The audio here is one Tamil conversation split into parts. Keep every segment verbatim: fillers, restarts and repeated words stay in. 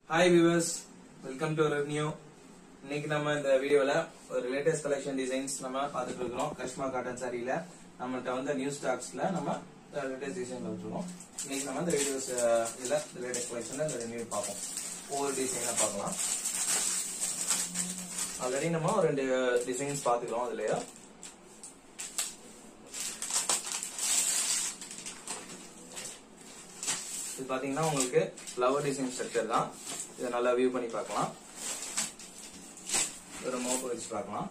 Hi viewers, welcome to our new. இன்னைக்கு நம்ம இந்த வீடியோல ஒரு லேட்டஸ்ட் கலெக்ஷன் டிசைன்ஸ் நம்ம பார்த்துட்டு இருக்கோம். கஷ்மா காட்டன் சாரியில நம்மள்ட்ட வந்து நியூ ஸ்டாக்ஸ்ல நம்ம லேட்டஸ்ட் டிசைன் பார்த்துருக்கோம். இன்னைக்கு நம்ம இந்த வீடியோஸ் இதுல லேட்டஸ்ட் கலெக்ஷன்ல இந்த நியூ பார்ப்போம். ஒவ்வொரு டிசைனா பார்க்கலாம். ஆல்ரெடி நம்ம ரெண்டு டிசைன்ஸ் பார்த்துக்கிறோம் அதுலயே. இது பாத்தீங்கன்னா உங்களுக்கு ஃப்ளவர் டிசைன் ஸ்ட்ரக்சர் தான். இதை நல்லா வியூ பண்ணி பார்க்கலாம். ஒரு மோப்பு வச்சு பார்க்கலாம்.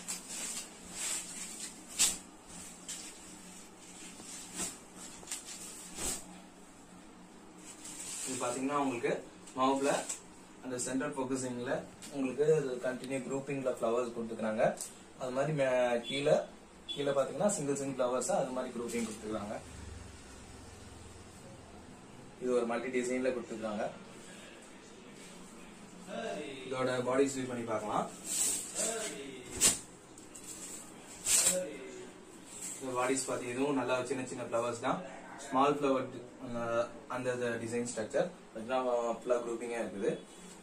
இது பாத்தீங்கன்னா உங்களுக்கு மவுப்ல அந்த சென்டர் போக்கசிங்ல உங்களுக்கு கண்டினியூ குரூப்பிங்ல ஃப்ளவர்ஸ் கொடுத்துருக்காங்க. அது மாதிரி கீழே கீழே பாத்தீங்கன்னா சிங்கிள் சிங்கிள் ஃப்ளவர்ஸ் அது மாதிரி குரூப்பிங் கொடுத்துருக்காங்க. இது ஒரு மல்டி டிசைன்ல கொடுத்துருக்காங்க. இதோட பாடி ஸ்வீப் பண்ணி பார்க்கலாம். இந்த பாடிஸ் பாத்தி இதுவும் நல்லா சின்ன சின்ன ஃப்ளவர்ஸ் தான். ஸ்மால் ஃப்ளவர் அந்த டிசைன் ஸ்ட்ரக்சர் ஃபுல்லா குரூப்பிங்கா இருக்குது.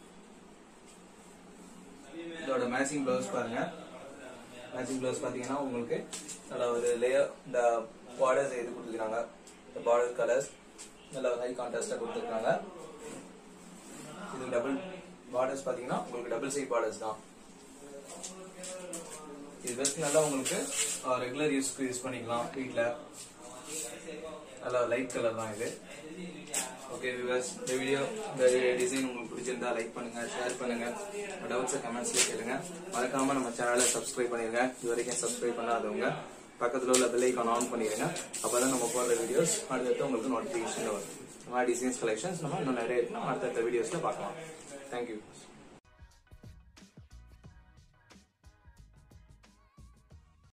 இதோட மேட்சிங் பிளவுஸ் பாருங்க. மேட்சிங் பிளவுஸ் பாத்தீங்கன்னா உங்களுக்கு நல்ல ஒரு லேயர் இந்த பார்டர்ஸ் எது கொடுத்துருக்காங்க. இந்த பார்டர் கலர்ஸ் நல்ல ஹை கான்ட்ராஸ்டா கொடுத்துருக்காங்க. இது டபுள் பார்டர்ஸ் பாத்தீங்கன்னா உங்களுக்கு டபுள் சைட் பார்டர்ஸ் தான். இது பெஸ்ட் நல்லா உங்களுக்கு ரெகுலர் யூஸ்க்கு யூஸ் பண்ணிக்கலாம். வீட்ல நல்ல லைட் கலர் தான் இது. ஓகே வியூவர்ஸ், இந்த வீடியோ இந்த டிசைன் உங்களுக்கு பிடிச்சிருந்தா லைக் பண்ணுங்க, ஷேர் பண்ணுங்க, டவுட்ஸ் கமெண்ட்ஸ்ல கேளுங்க. மறக்காம நம்ம சேனலை சப்ஸ்கிரைப் பண்ணிருங்க. இது வரைக்கும் சப்ஸ்கிரைப் பண்ணாதவங்க பக்கத்துல உள்ள பெல் ஐகான் ஆன் பண்ணிருங்க. அப்பதான் நம்ம போடுற வீடியோஸ் அடுத்தடுத்து உங்களுக்கு நோட்டிபிகேஷன் வரும். டிசைன்ஸ் கலெக்ஷன்ஸ் நம்ம இன்னும் நிறைய இருக்கு. நம்ம அடுத்த வீடியோஸ்ல பார்க்கலாம். தேங்க்யூ.